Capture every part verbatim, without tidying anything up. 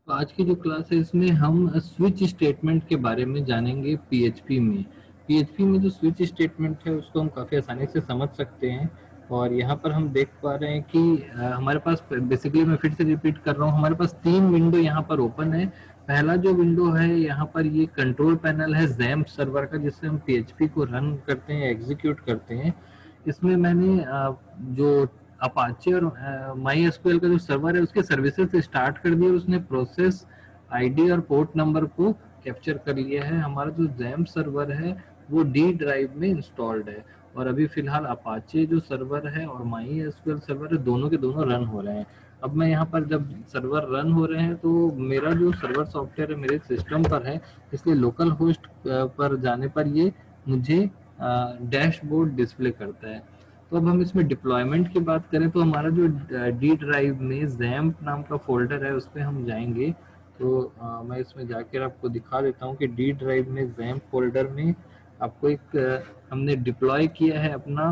तो आज की जो क्लास है इसमें हम स्विच स्टेटमेंट के बारे में जानेंगे पीएचपी में। पीएचपी में जो स्विच स्टेटमेंट है उसको हम काफ़ी आसानी से समझ सकते हैं। और यहाँ पर हम देख पा रहे हैं कि अ, हमारे पास बेसिकली मैं फिर से रिपीट कर रहा हूँ, हमारे पास तीन विंडो यहाँ पर ओपन है। पहला जो विंडो है यहाँ पर ये कंट्रोल पैनल है ज़ैम्प सर्वर का, जिससे हम पीएचपी को रन करते हैं, एग्जीक्यूट करते हैं। इसमें मैंने अ, जो अपाचे और माई एसक्यूएल का जो सर्वर है उसके सर्विसेज से स्टार्ट कर दिया और उसने प्रोसेस आईडी और पोर्ट नंबर को कैप्चर कर लिया है। हमारा जो जैम्प सर्वर है वो डी ड्राइव में इंस्टॉल्ड है और अभी फिलहाल अपाचे जो सर्वर है और माई एसक्यूएल सर्वर है दोनों के दोनों रन हो रहे हैं। अब मैं यहाँ पर जब सर्वर रन हो रहे हैं तो मेरा जो सर्वर सॉफ्टवेयर है मेरे सिस्टम पर है, इसलिए लोकल होस्ट पर जाने पर ये मुझे डैशबोर्ड डिस्प्ले करता है। तो अब हम इसमें डिप्लॉयमेंट की बात करें तो हमारा जो डी ड्राइव में जैम्प नाम का फोल्डर है उस पर हम जाएंगे। तो आ, मैं इसमें जाकर आपको दिखा देता हूँ कि डी ड्राइव में जैम्प फोल्डर में आपको एक आ, हमने डिप्लॉय किया है अपना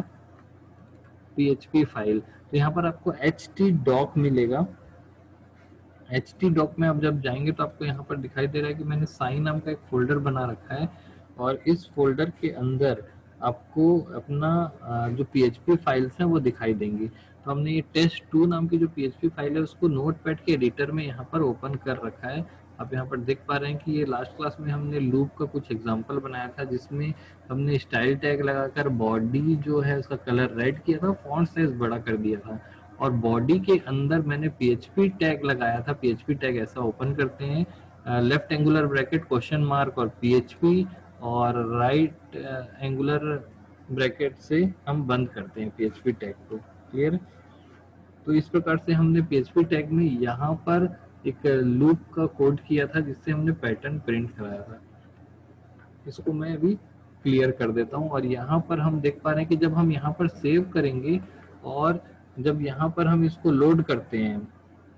पीएचपी फाइल। तो यहाँ पर आपको एच टी डॉक मिलेगा। एच टी डॉक में आप जब जाएंगे तो आपको यहाँ पर दिखाई दे रहा है कि मैंने साइन नाम का एक फोल्डर बना रखा है और इस फोल्डर के अंदर आपको अपना जो पीएचपी फाइल्स हैं वो दिखाई देंगी। तो हमने ये टेस्ट टू नाम की जो पीएचपी फाइल है उसको नोटपैड के एडिटर में यहाँ पर ओपन कर रखा है। आप यहाँ पर देख पा रहे हैं कि ये लास्ट क्लास में हमने लूप का कुछ एग्जांपल बनाया था जिसमें हमने स्टाइल टैग लगाकर बॉडी जो है उसका कलर रेड किया था, फॉन्ट साइज बड़ा कर दिया था और बॉडी के अंदर मैंने पीएचपी टैग लगाया था। पीएचपी टैग ऐसा ओपन करते हैं, left angular bracket question mark और पीएचपी और राइट एंगुलर ब्रैकेट से हम बंद करते हैं पीएचपी टैग को। क्लियर? तो इस प्रकार से हमने पीएचपी टैग में यहाँ पर एक लूप का कोड किया था जिससे हमने पैटर्न प्रिंट कराया था। इसको मैं अभी क्लियर कर देता हूँ और यहाँ पर हम देख पा रहे हैं कि जब हम यहाँ पर सेव करेंगे और जब यहाँ पर हम इसको लोड करते हैं,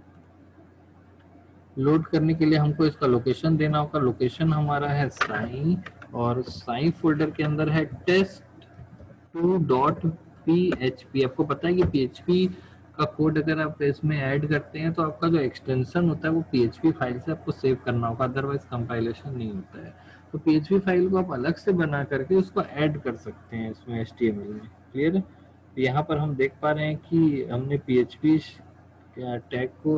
लोड करने के लिए हमको इसका लोकेशन देना होगा। लोकेशन हमारा है साई और साई फोल्डर के अंदर है test two dot P H P. आपको पता है कि पीएचपी का कोड अगर आप इसमें ऐड करते हैं तो आपका जो एक्सटेंशन होता है वो पीएचपी फाइल से आपको सेव करना होगा, अदरवाइज कंपाइलेशन नहीं होता है। तो पीएचपी फाइल को आप अलग से बना करके उसको ऐड कर सकते हैं इसमें एचटीएमएल में। क्लियर? यहाँ पर हम देख पा रहे हैं कि हमने पीएचपी टैग को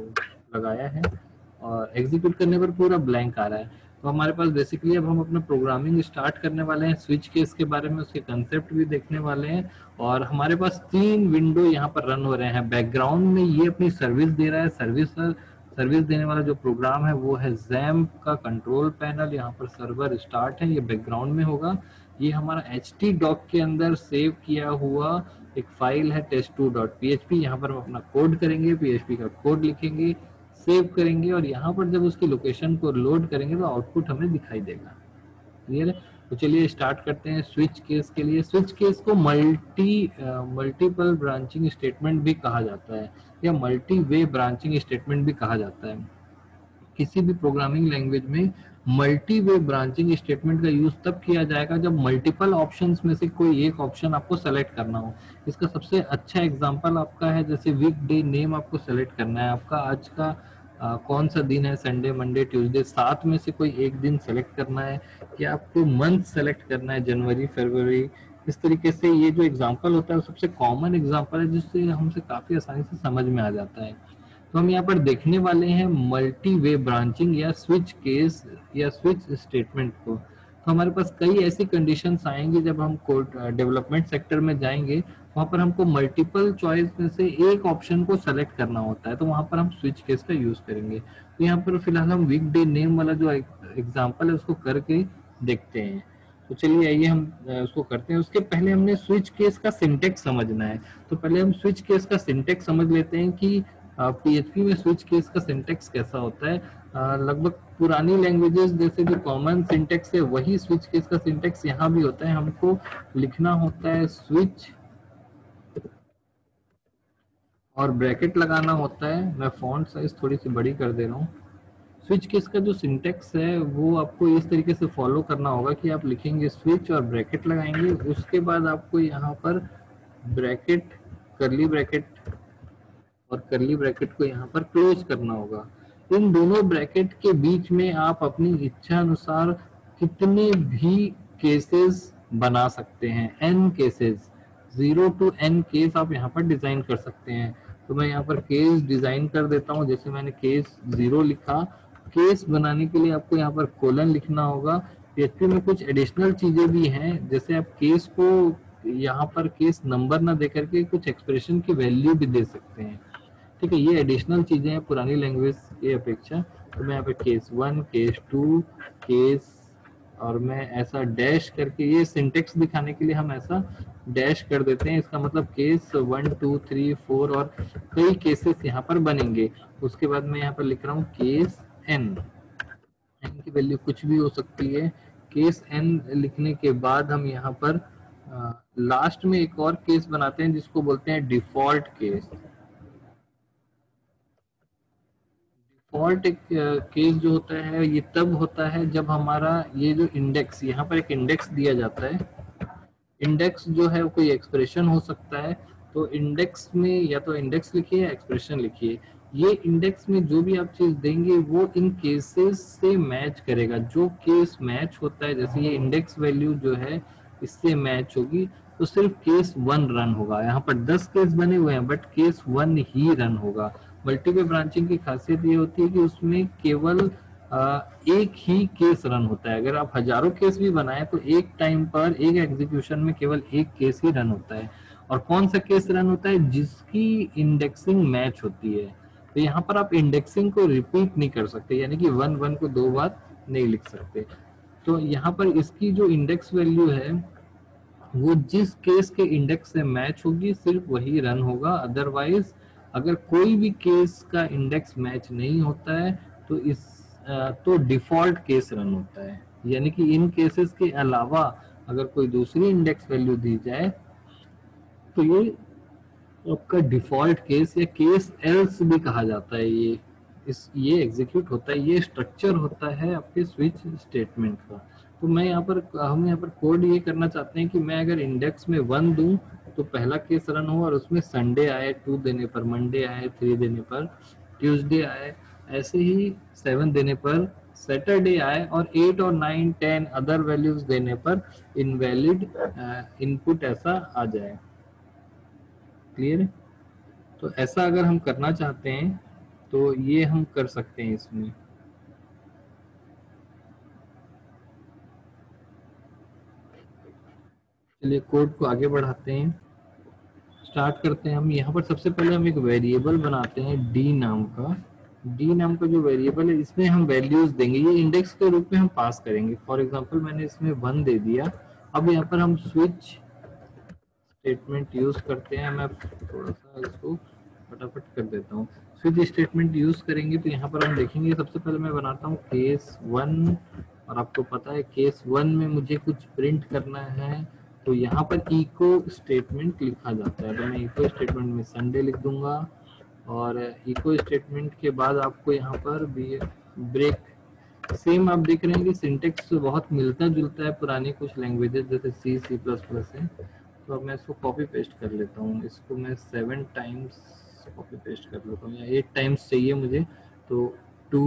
लगाया है और एग्जीक्यूट करने पर पूरा ब्लैंक आ रहा है। तो हमारे पास बेसिकली अब हम अपना प्रोग्रामिंग स्टार्ट करने वाले हैं। स्विच केस के बारे में, उसके कंसेप्ट भी देखने वाले हैं और हमारे पास तीन विंडो यहाँ पर रन हो रहे हैं। बैकग्राउंड में ये अपनी सर्विस दे रहा है। सर्विस सर्विस देने वाला जो प्रोग्राम है वो है ज़ैम्प का कंट्रोल पैनल। यहाँ पर सर्वर स्टार्ट है, ये बैकग्राउंड में होगा। ये हमारा एच टी डॉक के अंदर सेव किया हुआ एक फाइल है test two dot P H P. यहाँ पर हम अपना कोड करेंगे, पीएचपी का कोड लिखेंगे, सेव करेंगे और यहाँ पर जब उसकी लोकेशन को लोड करेंगे तो आउटपुट हमें दिखाई देगा। क्लियर है? तो चलिए स्टार्ट करते हैं स्विच केस के लिए। स्विच केस को मल्टी मल्टीपल ब्रांचिंग स्टेटमेंट भी कहा जाता है या मल्टी वे ब्रांचिंग स्टेटमेंट भी कहा जाता है। किसी भी प्रोग्रामिंग लैंग्वेज में मल्टी वे ब्रांचिंग स्टेटमेंट का यूज तब किया जाएगा जब मल्टीपल ऑप्शंस में से कोई एक ऑप्शन आपको सेलेक्ट करना हो। इसका सबसे अच्छा एग्जांपल आपका है जैसे वीक डे नेम आपको सेलेक्ट करना है, आपका आज का आ, कौन सा दिन है, संडे, मंडे, ट्यूसडे, सात में से कोई एक दिन सेलेक्ट करना है या आपको मंथ सेलेक्ट करना है, जनवरी, फरवरी। इस तरीके से ये जो एग्जांपल होता है वो सबसे कॉमन एग्जांपल है जिससे हमसे काफी आसानी से समझ में आ जाता है। तो हम यहाँ पर देखने वाले हैं मल्टी वे ब्रांचिंग या स्विच केस या स्विच स्टेटमेंट को। तो हमारे पास कई ऐसी कंडीशंस आएंगी जब हम कोड डेवलपमेंट सेक्टर में जाएंगे, वहाँ पर हमको मल्टीपल चॉइस में से एक ऑप्शन को सेलेक्ट करना होता है, तो वहाँ पर हम स्विच केस का यूज करेंगे। तो यहाँ पर फिलहाल हम वीक डे नेम वाला जो एग्जाम्पल है उसको करके देखते हैं। तो चलिए आइए हम उसको करते हैं। उसके पहले हमने स्विच केस का सिंटेक्स समझना है। तो पहले हम स्विच केस का सिंटेक्स समझ लेते हैं कि पीएचपी में स्विच केस का सिंटेक्स कैसा होता है। लगभग पुरानी लैंग्वेजेस जैसे जो कॉमन सिंटेक्स है वही स्विच केस का सिंटेक्स यहाँ भी होता है। हमको लिखना होता है स्विच और ब्रैकेट लगाना होता है। मैं फॉन्ट साइज थोड़ी सी बड़ी कर दे रहा हूँ। स्विच केस का जो सिंटेक्स है वो आपको इस तरीके से फॉलो करना होगा कि आप लिखेंगे स्विच और ब्रैकेट लगाएंगे, उसके बाद आपको यहाँ पर ब्रैकेट, करली ब्रैकेट और करली ब्रैकेट को यहाँ पर क्लोज करना होगा। इन दोनों ब्रैकेट के बीच में आप अपनी इच्छा अनुसार कितने भी केसेस बना सकते हैं, N cases, zero to N case आप यहाँ पर डिजाइन कर सकते हैं। तो मैं यहाँ पर केस डिजाइन कर देता हूँ। जैसे मैंने केस जीरो लिखा, केस बनाने के लिए आपको यहाँ पर कोलन लिखना होगा। पीएचपी में कुछ एडिशनल चीजें भी हैं, जैसे आप केस को यहाँ पर केस नंबर ना दे करके कुछ एक्सप्रेशन की वैल्यू भी दे सकते हैं। ठीक है, ये एडिशनल चीजें हैं पुरानी लैंग्वेज की अपेक्षा। तो मैं यहाँ पे case one, case two, case, और मैं ऐसा डैश करके, ये सिंटेक्स दिखाने के लिए हम ऐसा डैश कर देते हैं। इसका मतलब case one two three four और कई केसेस यहाँ पर बनेंगे। उसके बाद मैं यहाँ पर लिख रहा हूँ केस एन, एन की वैल्यू कुछ भी हो सकती है। केस एन लिखने के बाद हम यहाँ पर लास्ट में एक और केस बनाते हैं जिसको बोलते हैं डिफॉल्ट केस। डिफॉल्ट केस जो होता है ये तब होता है जब हमारा ये जो इंडेक्स, यहाँ पर एक इंडेक्स दिया जाता है। इंडेक्स जो है कोई एक्सप्रेशन हो सकता है, तो इंडेक्स में या तो इंडेक्स लिखिए या एक्सप्रेशन लिखिए। ये इंडेक्स में जो भी आप चीज देंगे वो इन केसेस से मैच करेगा। जो केस मैच होता है, जैसे ये इंडेक्स वैल्यू जो है इससे मैच होगी, तो सिर्फ केस वन रन होगा। यहाँ पर दस केस बने हुए हैं बट केस वन ही रन होगा। मल्टीपल ब्रांचिंग की खासियत ये होती है कि उसमें केवल आ, एक ही केस रन होता है। अगर आप हजारों केस भी बनाए तो एक टाइम पर एक एग्जीक्यूशन में केवल एक केस ही रन होता है। और कौन सा केस रन होता है? जिसकी इंडेक्सिंग मैच होती है। तो यहाँ पर आप इंडेक्सिंग को रिपीट नहीं कर सकते, यानी कि वन वन को दो बार नहीं लिख सकते। तो यहाँ पर इसकी जो इंडेक्स वैल्यू है वो जिस केस के इंडेक्स से मैच होगी सिर्फ वही रन होगा। अदरवाइज अगर कोई भी केस का इंडेक्स मैच नहीं होता है तो इस तो डिफॉल्ट केस रन होता है। यानी कि इन केसेस के अलावा अगर कोई दूसरी इंडेक्स वैल्यू दी जाए तो ये आपका डिफॉल्ट केस या केस एल्स भी कहा जाता है। ये इस ये एग्जीक्यूट होता है, ये स्ट्रक्चर होता है आपके स्विच स्टेटमेंट का। तो मैं यहाँ पर हम यहाँ पर कोड ये करना चाहते हैं कि मैं अगर इंडेक्स में वन दूं तो पहला केस रन हो और उसमें संडे आए टू देने पर, मंडे आए थ्री देने पर, ट्यूसडे आए, ऐसे ही सेवन देने पर सैटरडे आए, और एट और नाइन टेन अदर वैल्यूज देने पर इनवैलिड इनपुट ऐसा आ जाए। क्लियर है? तो ऐसा अगर हम करना चाहते हैं तो ये हम कर सकते हैं इसमें। चलिए कोड को आगे बढ़ाते हैं, स्टार्ट करते हैं। हम यहाँ पर सबसे पहले हम एक वेरिएबल बनाते हैं डी नाम का। डी नाम का जो वेरिएबल है इसमें हम वैल्यूज देंगे, ये इंडेक्स के रूप में हम पास करेंगे। फॉर एग्जांपल मैंने इसमें वन दे दिया। अब यहाँ पर हम स्विच स्टेटमेंट यूज करते हैं। मैं थोड़ा सा इसको फटाफट कर देता हूँ। स्विच स्टेटमेंट यूज करेंगे तो यहाँ पर हम देखेंगे, सबसे पहले मैं बनाता हूँ केस वन, और आपको पता है केस वन में मुझे कुछ प्रिंट करना है तो यहाँ पर इको स्टेटमेंट लिखा जाता है। तो मैं इको स्टेटमेंट में संडे लिख दूंगा, और इको स्टेटमेंट के बाद आपको यहाँ पर ब्रेक, सेम आप देख रहे हैं कि सिंटेक्स बहुत मिलता जुलता है पुरानी कुछ लैंग्वेजेस जैसे सी सी प्लस प्लस है। तो अब मैं इसको कॉपी पेस्ट कर लेता हूँ। इसको मैं सेवन टाइम्स कॉपी पेस्ट कर लेता हूँ, या एट टाइम्स चाहिए मुझे। तो टू,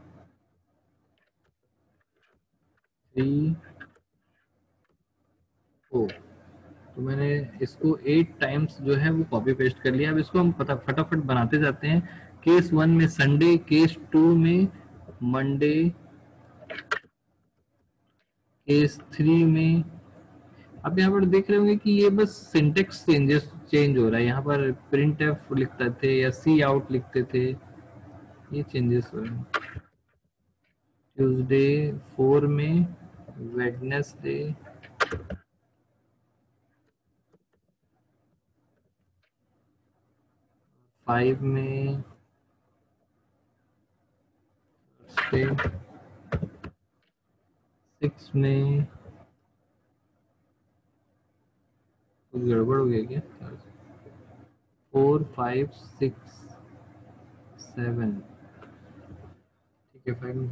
थ्री, फोर, तो मैंने इसको एट टाइम्स जो है वो कॉपी पेस्ट कर लिया। अब इसको हम फटा फटाफट बनाते जाते हैं। केस वन में संडे, केस टू में मंडे, केस थ्री में, आप यहाँ पर देख रहे होंगे कि ये बस सिंटेक्स चेंजेस चेंज हो रहा है। यहाँ पर प्रिंट एफ लिखते थे या सी आउट लिखते थे, ये चेंजेस हो रहे हैं। ट्यूसडे फोर में, वेडनेसडे, फाइव में, सिक्स में, कुछ गड़बड़ हो गया क्या? फोर, फाइव, सिक्स, सेवन, ठीक है। फाइव,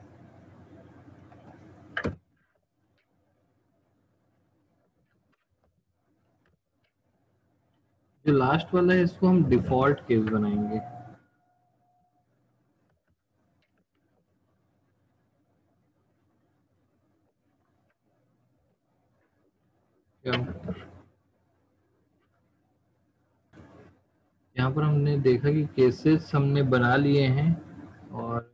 जो लास्ट वाला है इसको हम डिफॉल्ट केस बनाएंगे। यहाँ पर हमने देखा कि केसेस हमने बना लिए हैं और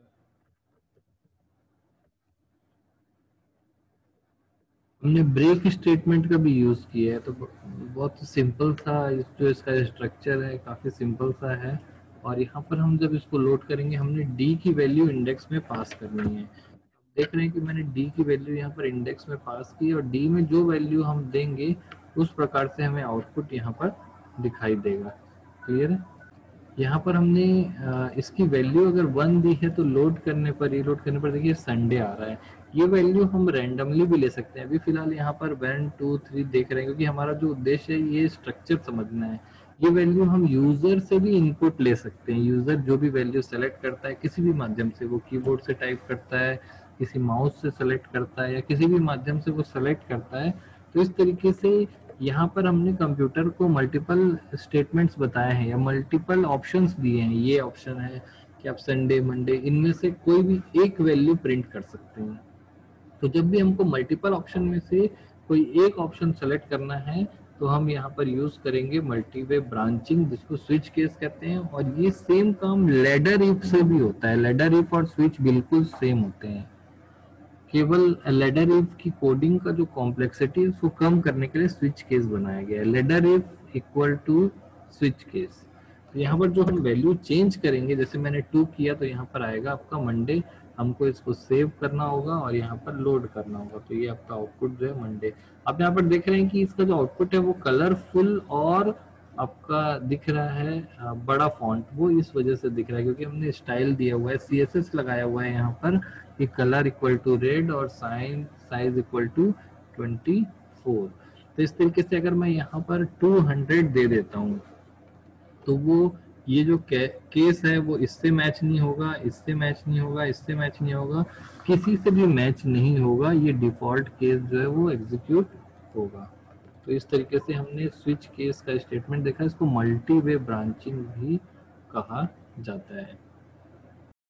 हमने ब्रेक स्टेटमेंट का भी यूज किया है, तो बहुत सिंपल सा जो इसका स्ट्रक्चर है काफी सिंपल सा है। और यहाँ पर हम जब इसको लोड करेंगे हमने डी की वैल्यू इंडेक्स में पास करनी है। देख रहे हैं कि मैंने डी की वैल्यू यहाँ पर इंडेक्स में पास की और डी में जो वैल्यू हम देंगे उस प्रकार से हमें आउटपुट यहाँ पर दिखाई देगा। क्लियर है? यहाँ पर हमने इसकी वैल्यू अगर वन दी है तो लोड करने पर रीलोड करने पर देखिए संडे आ रहा है। ये वैल्यू हम रैंडमली भी ले सकते हैं। अभी फिलहाल यहाँ पर वन टू थ्री देख रहे हैं क्योंकि हमारा जो उद्देश्य है ये स्ट्रक्चर समझना है। ये वैल्यू हम यूजर से भी इनपुट ले सकते हैं। यूजर जो भी वैल्यू सेलेक्ट करता है किसी भी माध्यम से, वो कीबोर्ड से टाइप करता है, किसी माउस से सेलेक्ट करता है या किसी भी माध्यम से वो सेलेक्ट करता है। तो इस तरीके से यहाँ पर हमने कंप्यूटर को मल्टीपल स्टेटमेंट्स बताए हैं या मल्टीपल ऑप्शंस दिए हैं। ये ऑप्शन है कि आप संडे मंडे इनमें से कोई भी एक वैल्यू प्रिंट कर सकते हैं। तो जब भी हमको मल्टीपल ऑप्शन में से कोई एक ऑप्शन सेलेक्ट करना है तो हम यहाँ पर यूज करेंगे मल्टीवे ब्रांचिंग, जिसको स्विच केस कहते हैं। और ये सेम काम लैडर इफ से भी होता है। लैडर इफ और स्विच बिल्कुल सेम होते हैं, केवल लैडर इफ की कोडिंग का जो कॉम्प्लेक्सिटी है उसको कम करने के लिए स्विच केस बनाया गया है। Ladder if equal to switch case. तो यहाँ पर जो हम वैल्यू चेंज करेंगे, जैसे मैंने टू किया तो यहाँ पर आएगा आपका मंडे। हमको इसको सेव करना होगा और यहाँ पर लोड करना होगा। तो ये आपका आउटपुट जो है मंडे। आप यहाँ पर देख रहे हैं कि इसका जो आउटपुट है वो कलरफुल और आपका दिख रहा है बड़ा फॉन्ट। वो इस वजह से दिख रहा है क्योंकि हमने स्टाइल दिया हुआ है, सी एस एस लगाया हुआ है यहाँ पर कि कलर इक्वल टू रेड और sign size equal to twenty four. तो इस तरीके से अगर मैं यहाँ पर टू हंड्रेड दे देता हूँ तो वो ये जो केस है वो इससे मैच नहीं होगा, इससे मैच नहीं होगा, इससे मैच नहीं होगा, किसी से भी मैच नहीं होगा। ये डिफॉल्ट केस जो है वो एग्जीक्यूट होगा। तो इस तरीके से हमने स्विच केस का स्टेटमेंट देखा। इसको मल्टी वे ब्रांचिंग भी कहा जाता है।